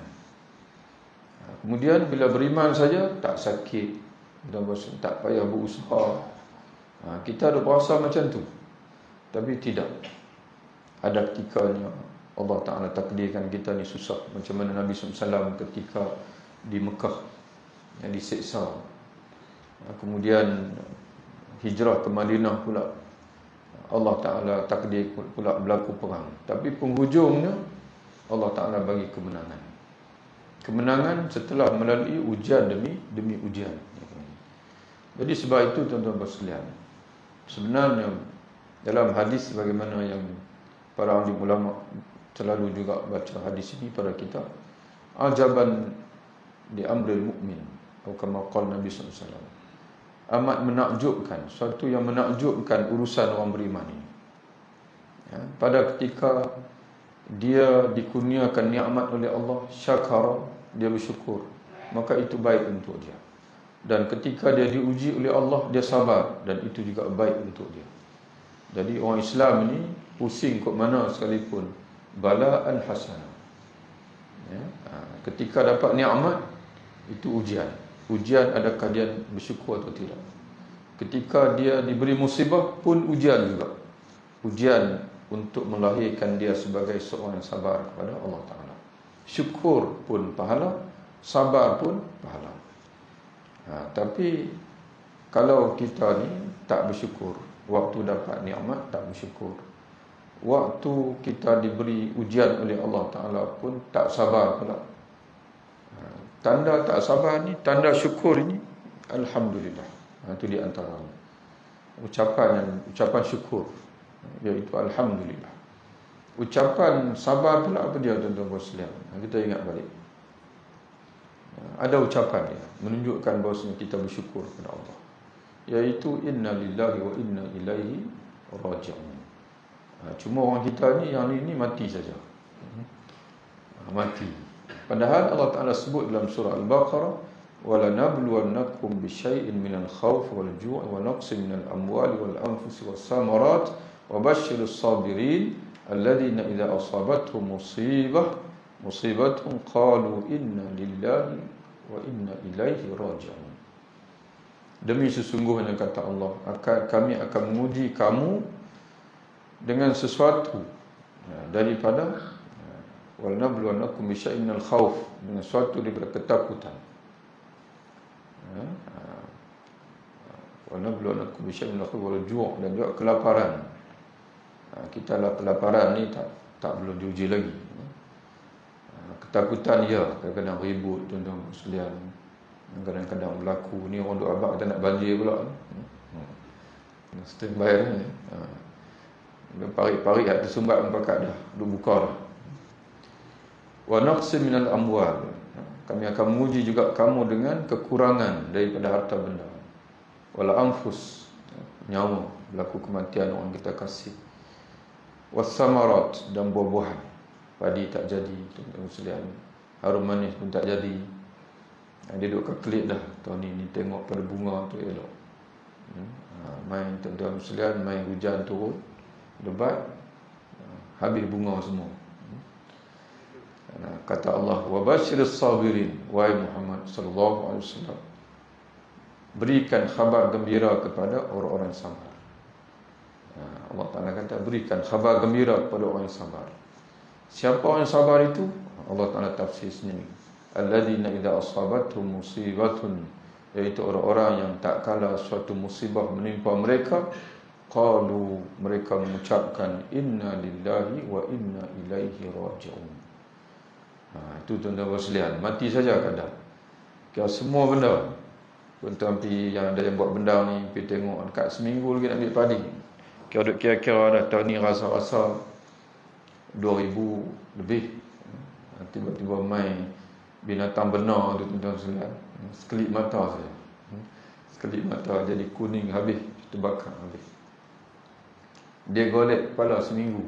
Kemudian bila beriman saja, tak sakit, tak payah berusaha. Kita ada berasa macam tu. Tapi tidak. Ada ketikanya Allah Ta'ala takdirkan kita ni susah. Macam mana Nabi sallallahu alaihi wasallam ketika di Mekah yang diseksa, kemudian hijrah ke Madinah pula, Allah Ta'ala takdir pula berlaku perang. Tapi penghujungnya Allah Ta'ala bagi kemenangan. Kemenangan setelah melalui ujian demi demi ujian. Jadi sebab itu tuan-tuan sekalian, sebenarnya dalam hadis sebagaimana yang para ahli ulama selalu juga baca hadis ini pada kita, ajaban di amril mukmin, atau kama qala Nabi sallallahu alaihi wasallam, amat menakjubkan, suatu yang menakjubkan urusan orang beriman ini, ya, pada ketika dia dikurniakan nikmat oleh Allah, syakara, dia bersyukur, maka itu baik untuk dia. Dan ketika dia diuji oleh Allah, dia sabar, dan itu juga baik untuk dia. Jadi orang Islam ini pusing kok mana sekalipun, bala'an hasanah, ya, ketika dapat nikmat itu ujian. Ujian adakah dia bersyukur atau tidak. Ketika dia diberi musibah pun ujian juga. Ujian untuk melahirkan dia sebagai seorang yang sabar kepada Allah Ta'ala. Syukur pun pahala, sabar pun pahala. Ha, tapi kalau kita ni tak bersyukur, waktu dapat nikmat tak bersyukur, waktu kita diberi ujian oleh Allah Ta'ala pun tak sabar pula. Ha, tanda tak sabar ni, tanda syukur ni alhamdulillah. Ha, itu di antara ucapan yang ucapan syukur, iaitu alhamdulillah. Ucapan sabar pula apa dia tuan-tuan sekalian? Kita ingat balik. Ada ucapan dia menunjukkan bahawasanya kita bersyukur kepada Allah, iaitu inna lillahi wa inna ilaihi raji'un. Cuma orang kita ni yang ni, ni mati saja. Mati. Padahal Allah Ta'ala sebut dalam surah Al-Baqarah, wala nabluwannakum bisyai'in minal khawf wal ju' wa naqsin minal amwali wal anfusi was samarat wa basyirus sabirin alladhina idza asabatuhum musibah musibatun qalu inna lillahi wa inna ilaihi raji'un. Demi sesungguhnya kata Allah, akan kami akan menguji kamu dengan sesuatu, ya, daripada wal nabluwannakum bisyai'in minal khauf, dengan sesuatu daripada ketakutan. Ya, wal nabluwannakum bisyai'in minal khauf wal ju' dan juga kelaparan. Kita lah kelaparan ni tak tak belum diuji lagi. Ketakutan ya, kadang-kadang ribut tuan-tuan sekalian, kadang-kadang berlaku ni orang duk abang kita nak banjir pula. Standby dah. Ha. Parik-parik ada sumbat pakat dah, duk buka dah. Wa naqsim minal amwal. Kami akan menguji juga kamu dengan kekurangan daripada harta benda. Wal anfus, nyawa, berlaku kematian orang kita kasih. Was samarat, dan buah-buahan. Padi tak jadi, tuan-tuan sekalian. Harum manis pun tak jadi. Dia duduk kekelit dah. Tahun ni, ni tengok pada bunga tu elok. Hmm. Ha, main tuan-tuan sekalian, main hujan turun, lebat, habis bunga semua. Kata Allah, wa basyiris sabirin, wahai Muhammad sallallahu alaihi wasallam, berikan khabar gembira kepada orang-orang sabar. Allah Taala kata berikan khabar gembira kepada orang yang sabar. Siapa orang yang sabar itu? Allah Taala tafsir sendiri. Alladzina idza asabatuhum musibatun, iaitu orang-orang yang tak kala suatu musibah menimpa mereka, qalu, mereka mengucapkan inna lillahi wa inna ilaihi raji'un. Ha, itu tuan-tuan sekalian, mati saja kadang. Kira semua benda. Tuan-tuan pergi yang ada yang buat benda ni, pergi tengok dekat seminggu lagi nak ambil padi. Kira duk kira-kira dah tahun ni rasa-rasa dua ribu lebih. Ha, tiba-tiba main binatang benar tu tuan-tuan sekalian. Sekelip mata saja. Sekelip mata jadi kuning habis, terbakar habis. Dia golek kepala seminggu.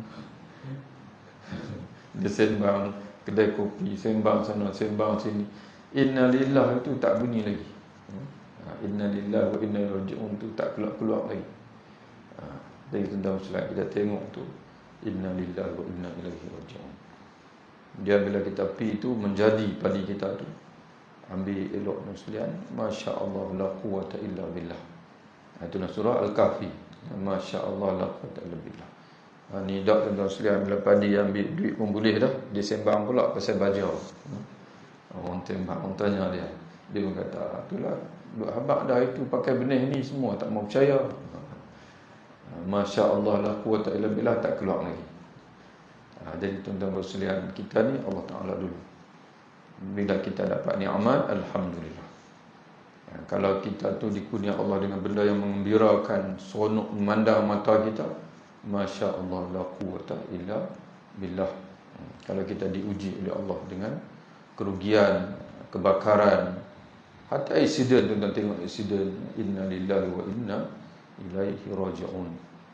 Dia sembang kedai kopi, sembang sana, sembang sini. Inna lillah itu tak bunyi lagi. Ha, inna lillah wa inna ilaihi raji'un tu tak keluar-keluar lagi. Ha, dari tuan-tuan sekalian kita tengok tu, inna lillah wa inna ilaihi raji'un. Dia bila kita pi itu menjadi padi kita tu. Ambil elok dan sekalian, masya-Allah la quwata illa billah. Itu surah Al-Kahfi. Masya-Allah la quwata illa billah. Ha, ni dak tuan-tuan sekalian, bila padi ambil duit pun boleh dah. Dia sembang pula pasal baja. Orang tembak, orang tanya dia. Dia pun kata, itulah duk habaq dah itu pakai benih ni semua tak mau percaya. Ha, masya-Allah la quwata illa billah, tak keluar lagi. Ha, jadi tuan-tuan sekalian, kita ni Allah Taala dulu. Bila kita dapat nikmat, alhamdulillah. Ha, kalau kita tu dikurnia Allah dengan benda yang menggembirakan, seronok memandang mata kita, masya Allah la quwata illa billah. Kalau kita diuji oleh Allah dengan kerugian, kebakaran, hatta insiden, tuan-tuan tengok insiden, inna lillahi wa inna ilaihi raji'un.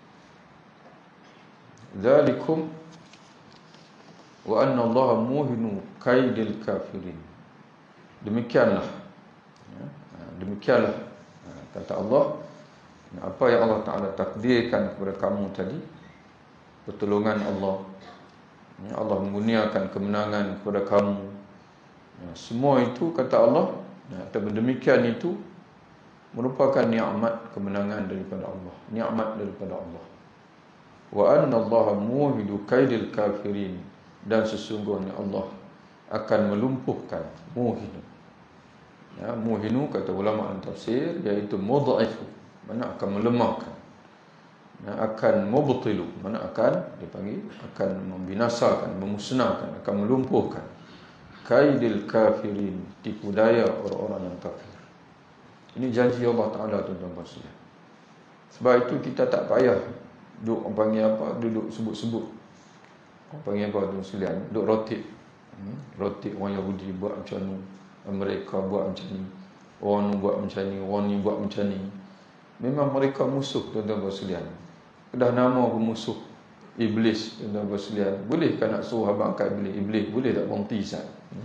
Dzalikum wa anna Allah muhinu kaidil kafirin. Demikianlah, demikianlah kata Allah, apa yang Allah Ta'ala takdirkan kepada kamu tadi, pertolongan Allah, Allah mengurniakan kemenangan kepada kamu, semua itu kata Allah, atau demikian itu merupakan nikmat kemenangan daripada Allah, nikmat daripada Allah. Wa anna Allah muhidu kaidil kafirin, dan sesungguhnya Allah akan melumpuhkan muhinu. Ya, muhinu kata ulama tafsir iaitu mudha'ifu, mana akan melemahkan, ya, akan mubtilu, mana akan dipanggil akan membinasakan, memusnahkan, akan melumpuhkan kaidil kafirin, tipu daya orang-orang yang kafir. Ini janji Allah Ta'ala, tuan-tuan sekalian. Sebab itu kita tak payah duduk, orang panggil apa, duduk sebut-sebut, orang panggil apa tuan sekalian, duduk rotik. hmm? Rotik orang Yahudi buat macam ni, mereka buat macam ni, orang ni buat macam ni, orang ni buat macam ni. Memang mereka musuh, tuan-tuan sekalian. Dah nama pun musuh. Iblis, tuan-tuan sekalian. Bolehkah nak suruh abang angkat iblis? Iblis, boleh tak berhenti sat?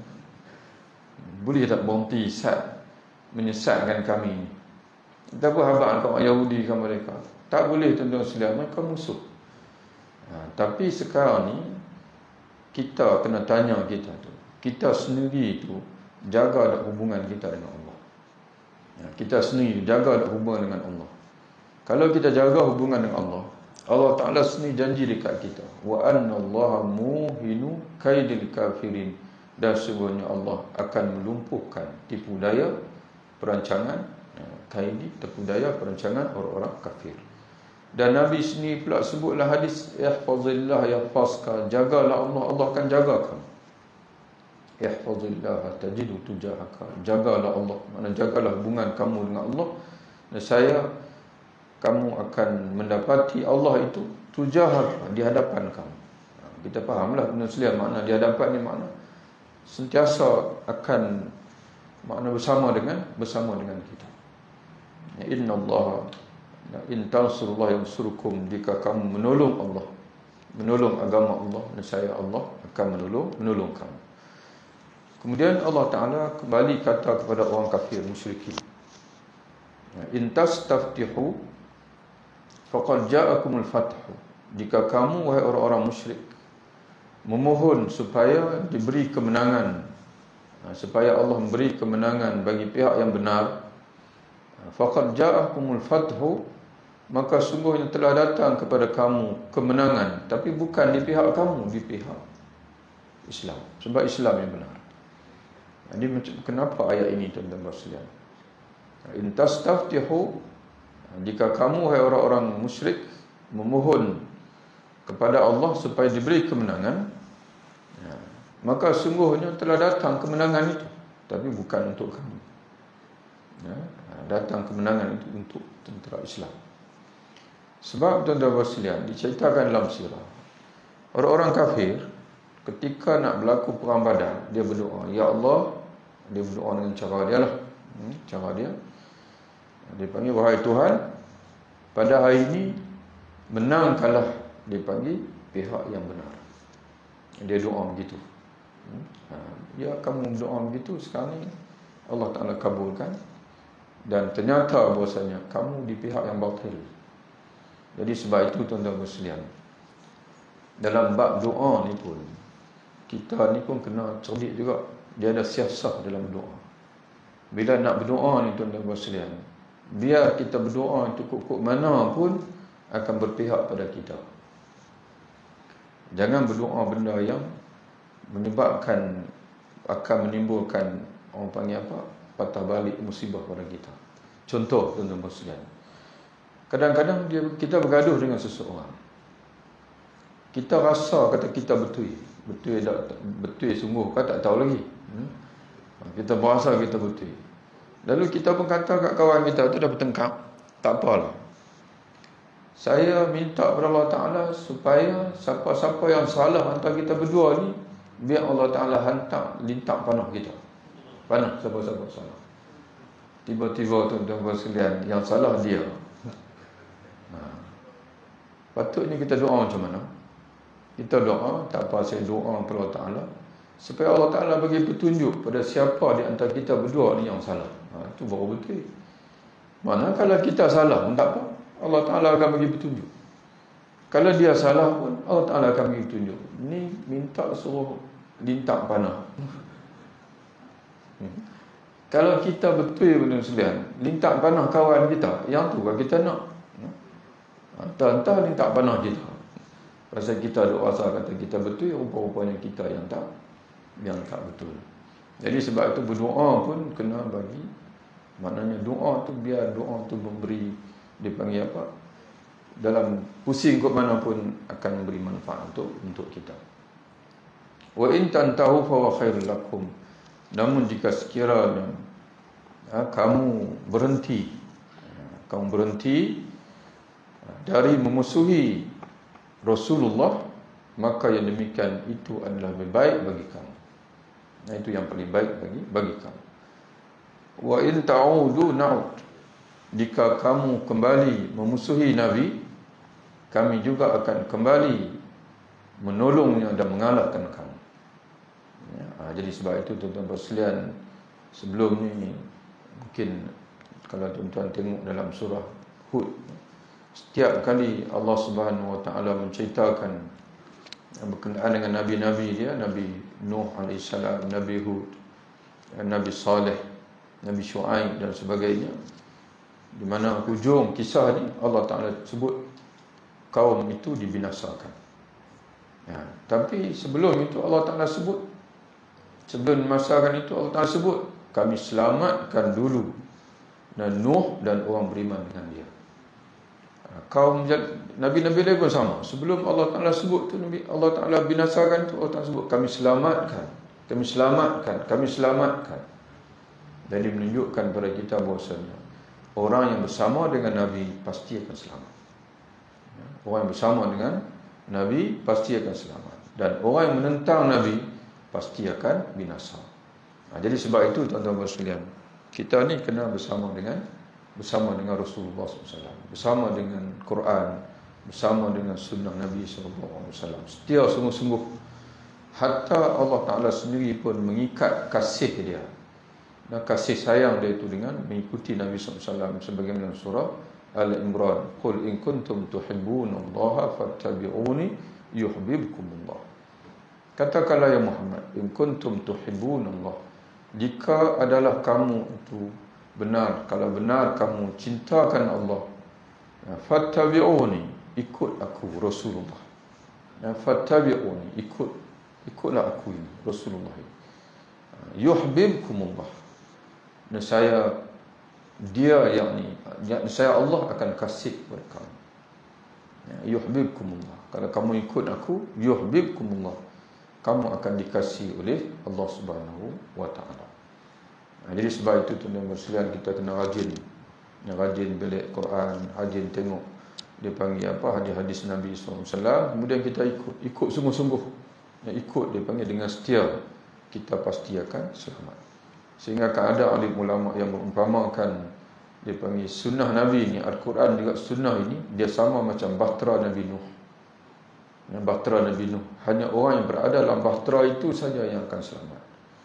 Boleh tak berhenti sat menyesatkan kami ni? Tak apa abang angkat orang Yahudi kan mereka? Tak boleh, tuan-tuan sekalian. Mereka musuh. Ha, tapi sekarang ni kita kena tanya kita tu, kita sendiri tu jaga tak hubungan kita dengan Allah. Ya, kita sendiri jaga tak hubungan dengan Allah. Kalau kita jaga hubungan dengan Allah, Allah Ta'ala sendiri janji dekat kita, wa anna Allah muhinu kaidil kafirin, dan sebenarnya Allah akan melumpuhkan tipu daya perancangan, kaidi, tipu daya perancangan orang-orang kafir. Dan Nabi sendiri pula sebutlah hadis, ihfazillah yahfazka, jagalah Allah, Allah akan jaga kamu. Ihfazillah tajidu tujahaka, jagalah Allah, maknanya jagalah hubungan kamu dengan Allah. Dan saya kamu akan mendapati Allah itu tujahar di hadapan kamu. Kita fahamlah benda sekalian, makna di hadapan ni makna sentiasa akan makna bersama dengan bersama dengan kita. Ya, inna Allah in tansurullah yansurkum, jika kamu menolong Allah, menolong agama Allah, nescaya Allah akan menolong menolong kamu. Kemudian Allah Ta'ala kembali kata kepada orang kafir musyrikin, in tastaftihu faqad ja'akumul fathu, jika kamu wahai orang-orang musyrik memohon supaya diberi kemenangan, supaya Allah memberi kemenangan bagi pihak yang benar, faqad ja'akumul fathu, maka sungguhnya telah datang kepada kamu kemenangan, tapi bukan di pihak kamu, di pihak Islam, sebab Islam yang benar. Jadi kenapa ayat ini tuan-tuan sekalian? In tastaftihu, jika kamu wahai orang-orang musyrik memohon kepada Allah supaya diberi kemenangan, ya, maka sungguhnya telah datang kemenangan itu, tapi bukan untuk kamu. Ya, datang kemenangan itu untuk tentera Islam. Sebab tuan-tuan sekalian, diceritakan dalam sirah, orang-orang kafir ketika nak berlaku perang Badar, dia berdoa, ya Allah, dia berdoa dengan cara dia lah, hmm, cara dia. Dia panggil, wahai Tuhan, pada hari ini menangkanlah, dia panggil pihak yang benar. Dia doa begitu. Hmm? Ha, ya, kamu doa begitu, sekarang ni Allah Ta'ala kabulkan, dan ternyata bahasanya kamu di pihak yang batil. Jadi sebab itu tuan-tuan sekalian, dalam bab doa ni pun, kita ni pun kena cerdik juga. Dia ada siasah dalam doa. Bila nak berdoa ni tuan-tuan sekalian, biar kita berdoa itu kok-kok mana pun akan berpihak pada kita. Jangan berdoa benda yang menyebabkan, akan menimbulkan, orang panggil apa, patah balik musibah pada kita. Contoh tuan-tuan sekalian, kadang-kadang dia, kita bergaduh dengan seseorang, kita rasa kata kita betul, betul tak, betul sungguh kan, tak tahu lagi. Hmm? Kita berasa kita betul, lalu kita pun kata kat kawan kita tu dah bertengkar, tak apalah, saya minta kepada Allah Ta'ala supaya siapa-siapa yang salah antara kita berdua ni, biar Allah Ta'ala hantar lintak panah kita, panah siapa-siapa salah. Tiba-tiba tuan-tuan sekalian, yang salah dia. Ha. Patutnya kita doa macam mana? Kita doa, tak apa, saya doa kepada Allah Ta'ala supaya Allah Ta'ala bagi petunjuk pada siapa di antara kita berdua ni yang salah. Ha, itu baru betul. Mana kalau kita salah pun tak apa, Allah Ta'ala akan bagi petunjuk. Kalau dia salah pun Allah Ta'ala akan bagi petunjuk. Ni minta suruh lintak panah. hmm. Kalau kita betul benar sekalian, lintak panah kawan kita, yang tu kan kita nak. Entah-entah lintak panah kita, pasal kita doa asal kata kita betul, rupa-rupanya kita yang tak, yang tak betul. Jadi sebab itu berdoa pun kena bagi, maknanya doa tu biar doa tu memberi, dipanggil apa, dalam pusing kot mana pun akan memberi manfaat untuk untuk kita. Wa in tantahu fa wa khairul lakum, namun jika sekiranya ha, kamu berhenti, kamu berhenti dari memusuhi Rasulullah, maka yang demikian itu adalah lebih baik bagi kamu. Nah, itu yang paling baik bagi bagi kamu. Wa in ta'udu na'ud, jika kamu kembali memusuhi Nabi, kami juga akan kembali menolongnya dan mengalahkan kamu. Ya, jadi sebab itu tuan-tuan sekalian, sebelum ni mungkin kalau tuan-tuan tengok dalam surah Hud, setiap kali Allah Subhanahu Wa Taala menceritakan berkenaan dengan nabi-nabi dia, Nabi Nuh alaihissalam, Nabi Hud, Nabi Saleh, Nabi Shu'aib dan sebagainya, di mana hujung kisah ni Allah Taala sebut kaum itu dibinasakan. Ya, tapi sebelum itu Allah Taala sebut, sebelum dimasakan itu Allah Taala sebut, kami selamatkan dulu dan Nuh dan orang beriman dengan dia. Kaum Nabi-Nabi lain pun sama. Sebelum Allah Ta'ala sebut tu, Nabi Allah Ta'ala binasakan tu, Allah Ta'ala sebut kami selamatkan, kami selamatkan, kami selamatkan. Jadi menunjukkan kepada kita bahawasanya orang yang bersama dengan Nabi pasti akan selamat. Orang yang bersama dengan Nabi pasti akan selamat. Dan orang yang menentang Nabi pasti akan binasa. Ha, jadi sebab itu tuan-tuan sekalian, kita ni kena bersama dengan bersama dengan Rasulullah sallallahu alaihi wasallam, bersama dengan Quran, bersama dengan sunnah Nabi sallallahu alaihi wasallam. Setia sungguh-sungguh. Hatta Allah Ta'ala sendiri pun mengikat kasih dia dan kasih sayang dia itu dengan mengikuti Nabi sallallahu alaihi wasallam sebagaimana surah Al-Imran, qul in kuntum tuhibbunallaha fattabi'uni yuhibbukumullah. Katakanlah ya Muhammad, in kuntum tuhibbunallah, jika adalah kamu itu benar, kalau benar kamu cintakan Allah, fattabi'uni, ikut aku Rasulullah. Fattabi'uni, ikut ikutlah aku ini Rasulullah. Yuhibbukumullah, dan saya dia yakni saya Allah akan kasih kepada kamu. Yuhibbukumullah, kalau kamu ikut aku, yuhibbukumullah, kamu akan dikasihi oleh Allah Subhanahu wa taala. Jadi sebab itu tuan-tuan sekalian, kita kena rajin, rajin belik Quran, rajin tengok dia panggil apa hadis-hadis Nabi sallallahu alaihi wasallam, kemudian kita ikut, ikut sungguh-sungguh. Ikut dia panggil dengan setia, kita pasti akan selamat. Sehingga akan ada alim ulama yang berumpamakan dia panggil sunnah Nabi ni, Al-Quran juga sunnah ini, dia sama macam bahtera Nabi Nuh. Yang bahtera Nabi Nuh, hanya orang yang berada dalam bahtera itu saja yang akan selamat.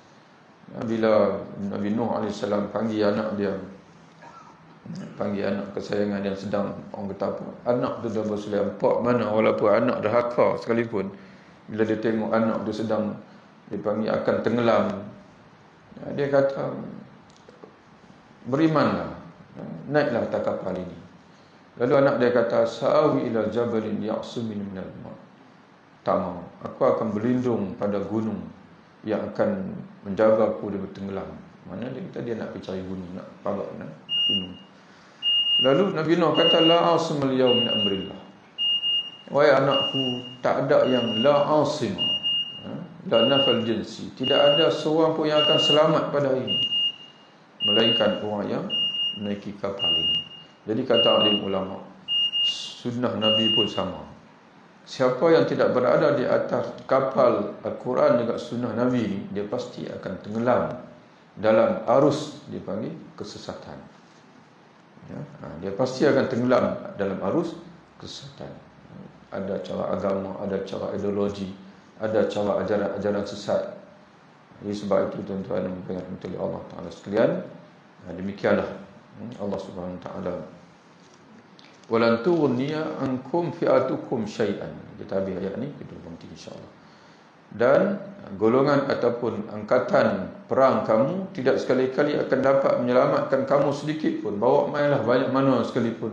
Bila Nabi Nuh alaihi salam panggil anak dia, panggil anak kesayangan yang sedang, orang kata apa, anak tu dah berselayam, pak mana walaupun anak dah hakar sekalipun, bila dia tengok anak tu sedang dia panggil akan tenggelam, dia kata berimanlah, naiklah atas kapal ini. Lalu anak dia kata, sa'awi ila jabalin ya'sumin minal ma'. Tak mau, aku akan berlindung pada gunung yang akan menjaga aku dari bertenggelam. Mana dia kata dia nak pergi cari gunung, nak parak nak gunung. Lalu Nabi Nuh kata, la asimal yawm min amrillah. Wahai anakku, tak ada yang la asim, la nafal jinsi, tidak ada seorang pun yang akan selamat pada hari ini, melainkan orang yang menaiki kapal ini. Jadi kata alim ulama, sunnah Nabi pun sama. Siapa yang tidak berada di atas kapal Al-Quran juga sunnah Nabi ini, dia pasti akan tenggelam dalam arus dipanggil kesesatan. Ya, dia pasti akan tenggelam dalam arus kesesatan. Ada cara agama, ada cara ideologi, ada cara ajaran-ajaran sesat. Jadi sebab itu tuan-tuan dan puan-puan Allah Ta'ala sekalian, demikianlah Allah Subhanahu Wa Ta'ala, walan tughniya ankum fi'atukum syai'an. Kita habis ayat ni, kita berhenti insya-Allah. Dan golongan ataupun angkatan perang kamu tidak sekali-kali akan dapat menyelamatkan kamu sedikit pun, bawa mainlah banyak mana sekalipun,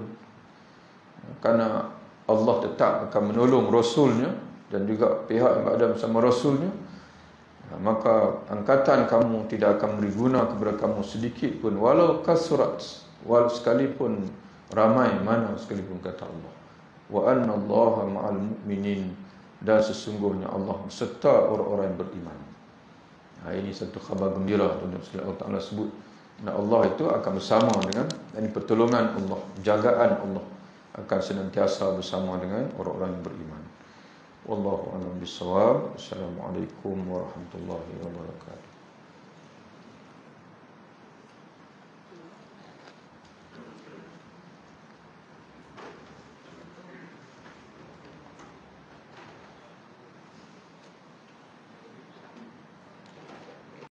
karena Allah tetap akan menolong Rasulnya dan juga pihak yang berada bersama Rasulnya. Maka angkatan kamu tidak akan beri guna kepada kamu sedikit pun, walau kasurat, walau sekalipun ramai mana sekalipun, kata Allah. Wa anna Allaha ma'al mu'minin, dan sesungguhnya Allah serta orang-orang yang beriman. Nah, ini satu khabar gembira tuan-tuan sekalian. Allah Ta'ala sebut, nah Allah itu akan bersama dengan, ini pertolongan Allah, jagaan Allah akan senantiasa bersama dengan orang-orang yang beriman. Wallahu a'lam bishawab. Assalamualaikum warahmatullahi wabarakatuh.